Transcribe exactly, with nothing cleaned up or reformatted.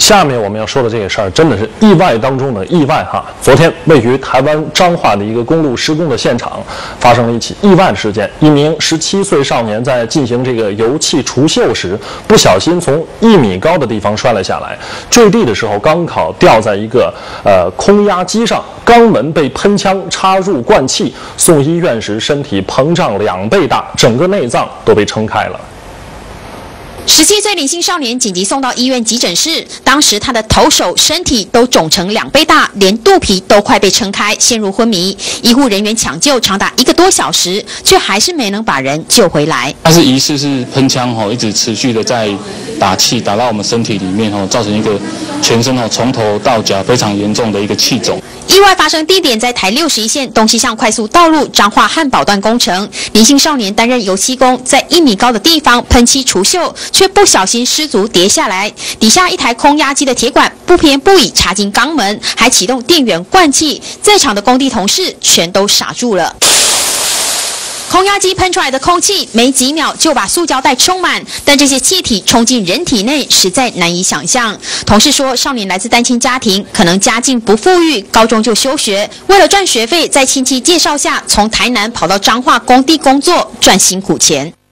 下面我们要说的这个事儿，真的是意外当中的意外哈！昨天，位于台湾彰化的一个公路施工的现场，发生了一起意外事件。一名十七岁少年在进行这个油气除锈时，不小心从一米高的地方摔了下来，坠地的时候刚好掉在一个呃空压机上，肛门被喷枪插入灌气，送医院时身体膨胀两倍大，整个内脏都被撑开了。 十七岁林姓少年紧急送到医院急诊室，当时他的头、手、身体都肿成两倍大，连肚皮都快被撑开，陷入昏迷。医护人员抢救长达一个多小时，却还是没能把人救回来。 他是疑似是喷枪吼，一直持续的在打气，打到我们身体里面吼，造成一个全身吼从头到脚非常严重的一个气肿。 意外发生地点在台六十一线东西向快速道路彰化汉宝段工程，林姓少年担任油漆工，在一米高的地方喷漆除锈，却不小心失足跌下来，底下一台空压机的铁管不偏不倚插进肛门，还启动电源灌气，在场的工地同事全都傻住了。 空压机喷出来的空气，没几秒就把塑胶袋充满，但这些气体冲进人体内，实在难以想象。同事说，少年来自单亲家庭，可能家境不富裕，高中就休学，为了赚学费，在亲戚介绍下，从台南跑到彰化工地工作，赚辛苦钱。